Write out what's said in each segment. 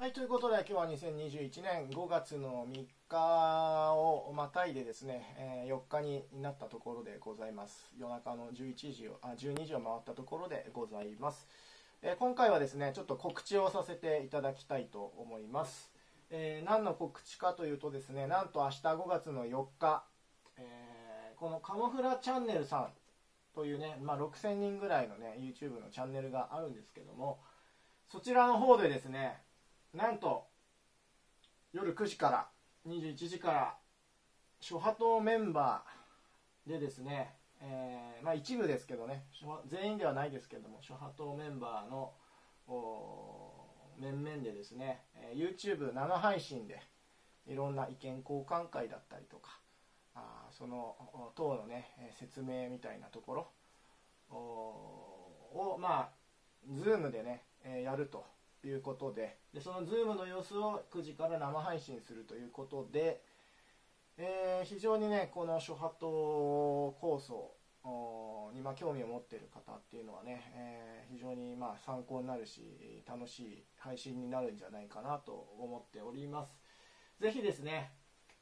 はい、ということで今日は2021年5月の3日をまたいでですね、4日になったところでございます。夜中の12時を回ったところでございます。今回はですね、ちょっと告知をさせていただきたいと思います。何の告知かというとですね、なんと明日5月の4日、このカモフラチャンネルさんというね、6000人ぐらいのね、YouTube のチャンネルがあるんですけども、そちらの方でですね、なんと夜9時から21時から諸波頭メンバーでですね、一部ですけどね、全員ではないですけども、諸波頭メンバーの面々でですね、YouTube 生配信でいろんな意見交換会だったりとか、その党のね説明みたいなところをZoom でねやるということで、その Zoom の様子を9時から生配信するということで、非常にねこの諸波頭構想に興味を持っている方っていうのはね、非常に参考になるし楽しい配信になるんじゃないかなと思っております。ぜひですね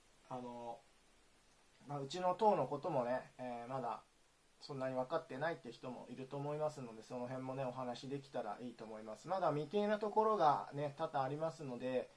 うちの党のこともね、まだそんなに分かってないって人もいると思いますので、その辺もねお話できたらいいと思います。まだ未定なところがね多々ありますので、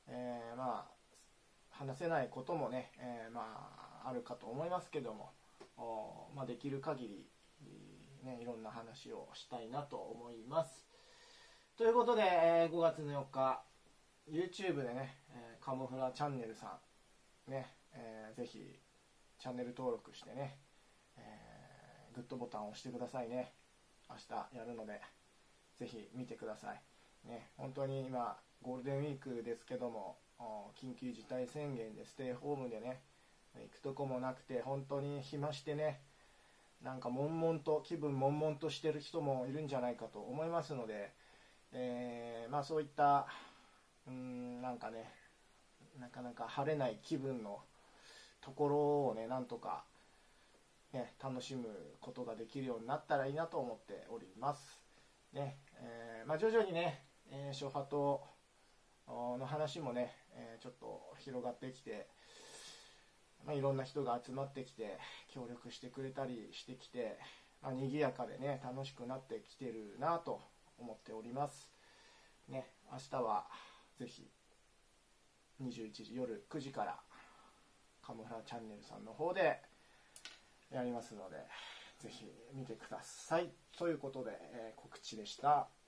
話せないこともね、あるかと思いますけども、できる限りねいろんな話をしたいなと思います。ということで、5月の4日 YouTube でね、カモフラチャンネルさんね、ぜひチャンネル登録してね、グッドボタンを押してくださいね。明日やるのでぜひ見てくださいね。本当に今ゴールデンウィークですけども、緊急事態宣言でステイホームでね行くとこもなくて本当に暇してね、なんか気分悶々としてる人もいるんじゃないかと思いますので、そういったなんかねなかなか晴れない気分のところをねなんとかね、楽しむことができるようになったらいいなと思っております、ね。徐々にね、諸波頭の話もね、ちょっと広がってきて、いろんな人が集まってきて協力してくれたりしてきて、賑やかでね楽しくなってきてるなと思っております、ね。明日はぜひ21時夜9時からカモフラチャンネルさんの方でやりますのでぜひ見てくださいということで、告知でした。